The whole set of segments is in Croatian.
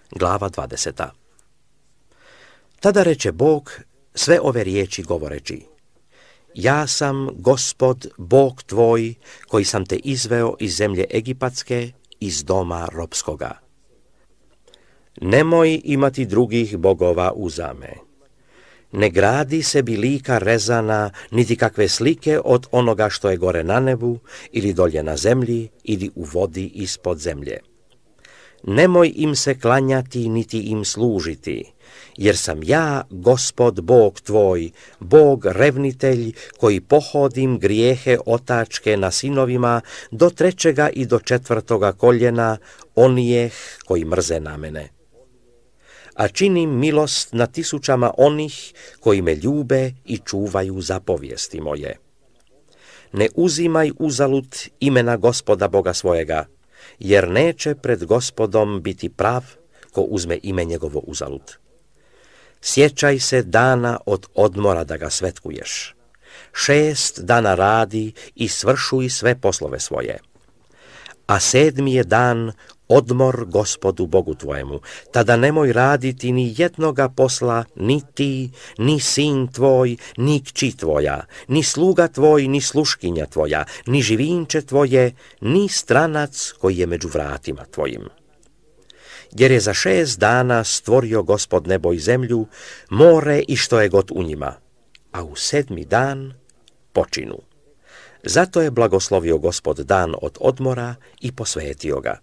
glava 20. Tada reče Bog sve ove riječi govoreći: Ja sam Gospod, Bog tvoj, koji sam te izveo iz zemlje Egipatske, iz doma ropskoga. Nemoj imati drugih bogova uzame. Ne gradi sebi lika rezana, niti kakve slike od onoga što je gore na nebu, ili dolje na zemlji, ili u vodi ispod zemlje. Nemoj im se klanjati, niti im služiti, jer sam ja, Gospod Bog tvoj, Bog revnitelj, koji pohodim grijehe otačke na sinovima do 3. i do 4. koljena onijeh koji mrze na mene. A činim milost na 1000 onih koji me ljube i čuvaju zapovijesti moje. Ne uzimaj uzalud imena Gospoda Boga svojega, jer neće pred Gospodom biti prav ko uzme ime njegovo uzalud. Sjećaj se dana od odmora da ga svetkuješ. 6 dana radi i svršuj sve poslove svoje. A 7. je dan odmor Gospodu Bogu tvojemu, tada nemoj raditi ni jednoga posla, ni ti, ni sin tvoj, ni kći tvoja, ni sluga tvoj, ni sluškinja tvoja, ni živinče tvoje, ni stranac koji je među vratima tvojim. Jer je za 6 dana stvorio Gospod nebo i zemlju, more i što je god u njima, a u 7. dan počinu. Zato je blagoslovio Gospod dan od odmora i posvetio ga.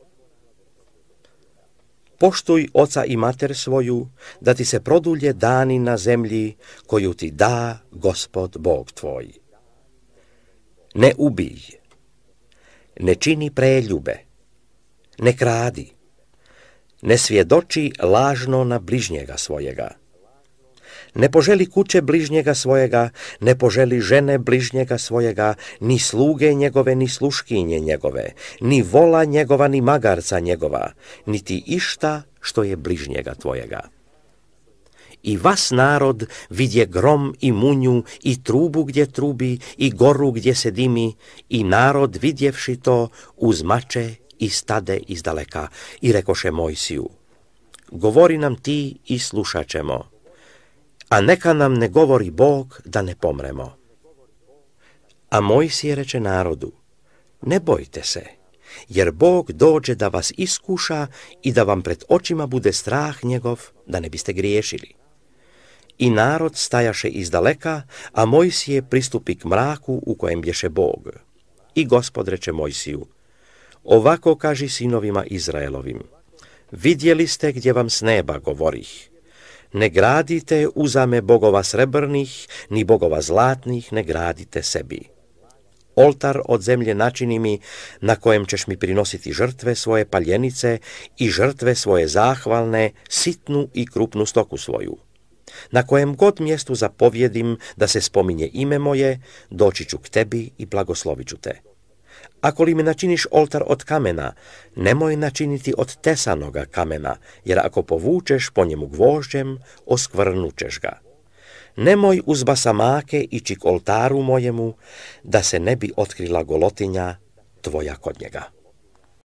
Poštuj oca i mater svoju, da ti se produlje dani na zemlji koju ti da Gospod Bog tvoj. Ne ubij, ne čini preljube, ne kradi, ne svjedoči lažno na bližnjega svojega. Ne poželi kuće bližnjega svojega, ne poželi žene bližnjega svojega, ni sluge njegove, ni sluškinje njegove, ni vola njegova, ni magarca njegova, niti išta što je bližnjega tvojega. I vas narod vidje grom i munju, i trubu gdje trubi, i goru gdje se dimi, i narod vidjevši to uzmače i stade izdaleka, i rekoše Mojsiju: Govori nam ti i slušat ćemo, a neka nam ne govori Bog da ne pomremo. A Mojsije reče narodu: Ne bojte se, jer Bog dođe da vas iskuša i da vam pred očima bude strah njegov, da ne biste griješili. I narod stajaše izdaleka, a Mojsije pristupi k mraku u kojem bješe Bog. I Gospod reče Mojsiju: Ovako kaži sinovima Izraelovim: Vidjeli ste gdje vam s neba govorih. Ne gradite uzame bogova srebrnih, ni bogova zlatnih ne gradite sebi. Oltar od zemlje načini mi, na kojem ćeš mi prinositi žrtve svoje paljenice i žrtve svoje zahvalne, sitnu i krupnu stoku svoju. Na kojem god mjestu zapovjedim da se spominje ime moje, doći ću k tebi i blagoslovit ću te. Ako li mi načiniš oltar od kamena, nemoj načiniti od tesanoga kamena, jer ako povučeš po njemu gvožđem, oskvrnućeš ga. Nemoj uz basamake ići k oltaru mojemu, da se ne bi otkrila golotinja tvoja kod njega.